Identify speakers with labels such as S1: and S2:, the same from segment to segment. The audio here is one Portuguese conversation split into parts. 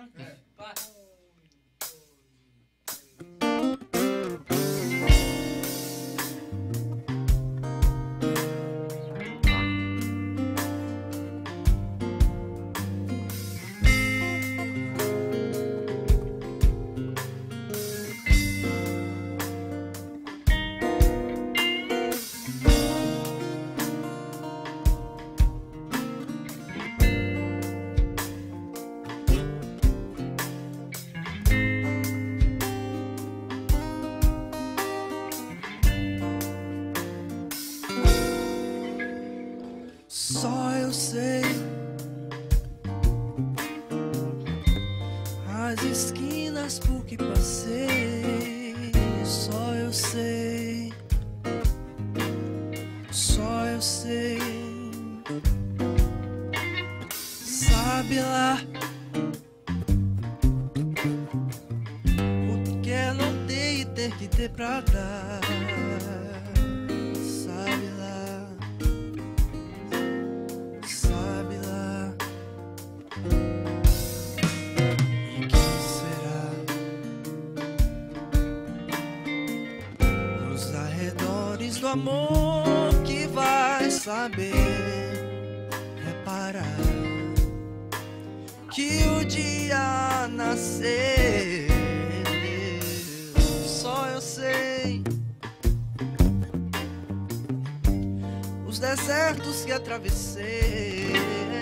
S1: Só eu sei as esquinas por que passei. Só eu sei, só eu sei. Sabe lá o que é não ter e ter que ter pra dar. Do amor que vai saber reparar que o dia nasceu. Só eu sei os desertos que atravessei.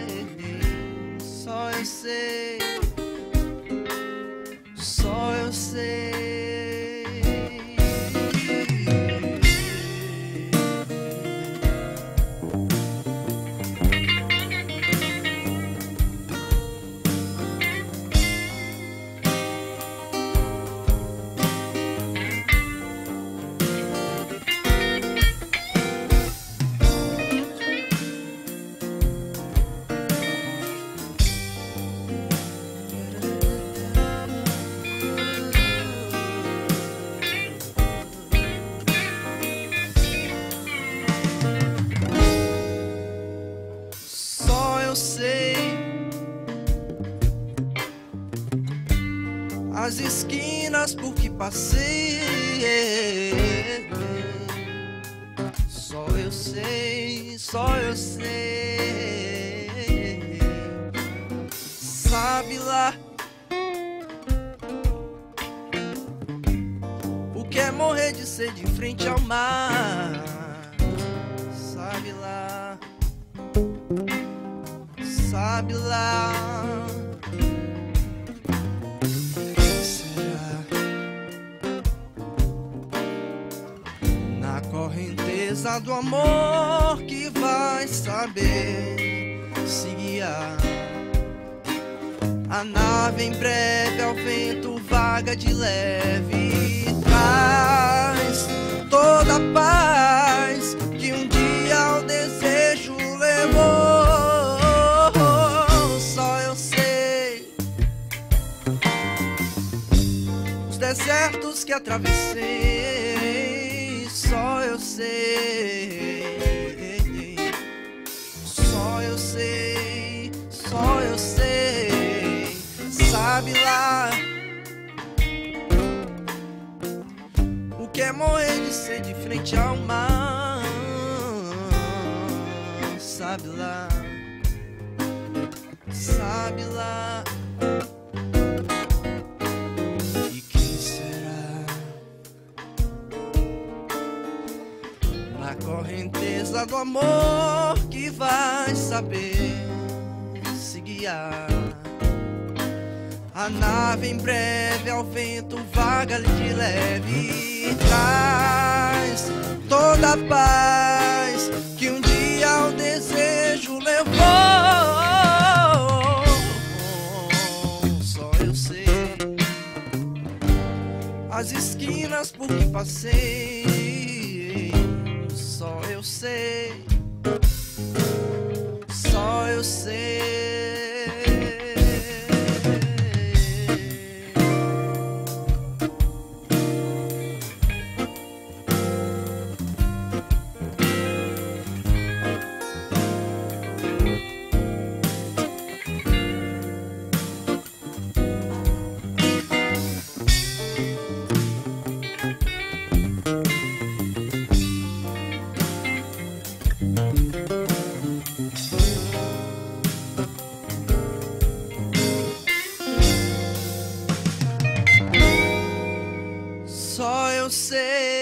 S1: Só eu sei, só eu sei. Eu sei as esquinas por que passei. Só eu sei, só eu sei. Sabe lá o que é morrer de sede em frente ao mar. Sabe lá, sabe lá. Será na correnteza do amor que vai saber se guiar. A nave em breve ao vento vaga de leve, traz toda a paz que um dia o desejo levou. Desertos que atravessei, só eu sei, só eu sei, só eu sei. Sabe lá o que é morrer de sede frente ao mar. Sabe lá, sabe lá. A correnteza do amor que vai saber se guiar. A nave em breve ao vento vaga de leve, traz toda a paz que um dia o desejo levou. Só eu sei as esquinas por que passei. Só eu sei, só eu sei. você.